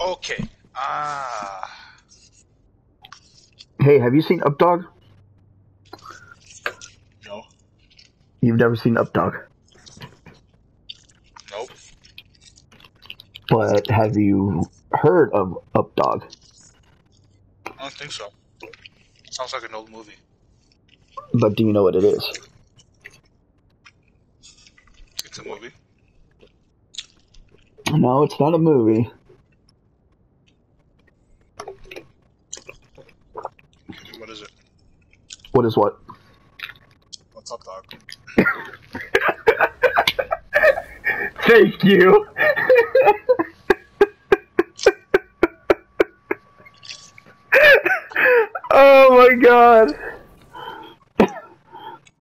Okay. Ah. Hey, have you seen Updog? No. You've never seen Updog. Nope. But have you heard of Updog? I don't think so. Sounds like an old movie. But do you know what it is? It's a movie. No, it's not a movie. What is it? What is what? What's up, dog? Thank you. Oh my god.